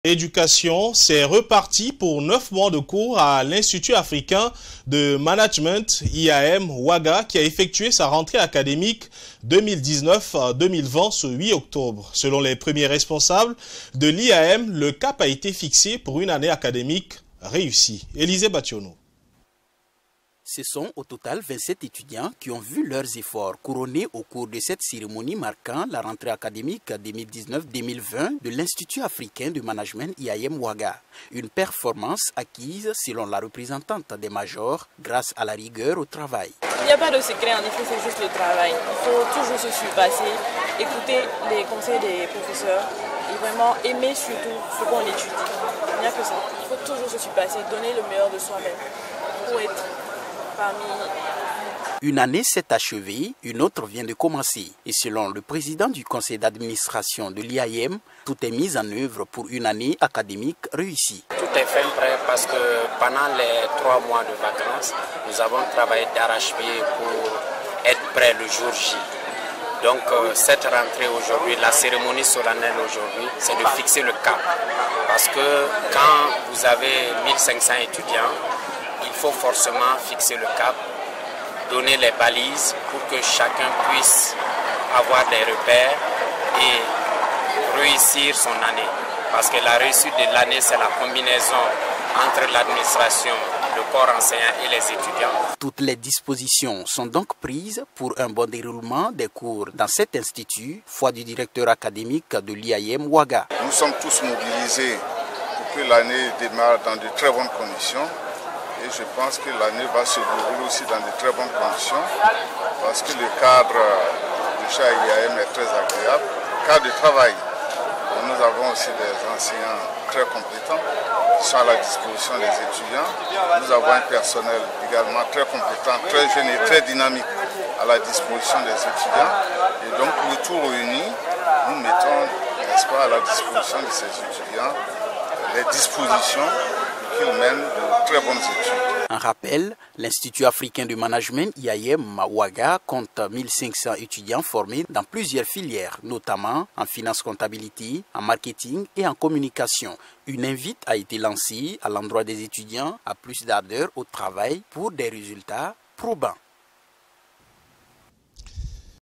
Éducation, c'est reparti pour 9 mois de cours à l'Institut africain de management IAM Ouaga qui a effectué sa rentrée académique 2019-2020 ce 8 octobre. Selon les premiers responsables de l'IAM, le cap a été fixé pour une année académique réussie. Élisée Bationo. Ce sont au total 27 étudiants qui ont vu leurs efforts couronnés au cours de cette cérémonie marquant la rentrée académique 2019-2020 de l'Institut africain de management IAM Ouaga. Une performance acquise selon la représentante des majors grâce à la rigueur au travail. Il n'y a pas de secret, en effet, c'est juste le travail. Il faut toujours se surpasser, écouter les conseils des professeurs et vraiment aimer surtout ce qu'on étudie. Il n'y a que ça. Il faut toujours se surpasser, donner le meilleur de soi-même pour être parmi... Une année s'est achevée, une autre vient de commencer. Et selon le président du conseil d'administration de l'IAM, tout est mis en œuvre pour une année académique réussie. Tout est fait prêt parce que pendant les 3 mois de vacances, nous avons travaillé d'arrache-pied pour être prêt le jour J. Donc cette rentrée aujourd'hui, la cérémonie solennelle aujourd'hui, c'est de fixer le cap. Parce que quand vous avez 1500 étudiants, il faut forcément fixer le cap, donner les balises pour que chacun puisse avoir des repères et réussir son année. Parce que la réussite de l'année, c'est la combinaison entre l'administration, le corps enseignant et les étudiants. Toutes les dispositions sont donc prises pour un bon déroulement des cours dans cet institut, foi du directeur académique de l'IAM Ouaga. Nous sommes tous mobilisés pour que l'année démarre dans de très bonnes conditions. Et je pense que l'année va se dérouler aussi dans de très bonnes conditions parce que le cadre de chez IAM est très agréable. Cadre de travail, nous avons aussi des enseignants très compétents qui sont à la disposition des étudiants. Nous avons un personnel également très compétent, très jeune et très dynamique à la disposition des étudiants. Et donc le tout réuni, nous mettons, n'est-ce pas, à la disposition de ces étudiants les dispositions qu'ils mènent de très bonnes études. En rappel, l'Institut africain de management IAM Ouaga compte 1500 étudiants formés dans plusieurs filières, notamment en finance-comptabilité, en marketing et en communication. Une invite a été lancée à l'endroit des étudiants à plus d'ardeur au travail pour des résultats probants.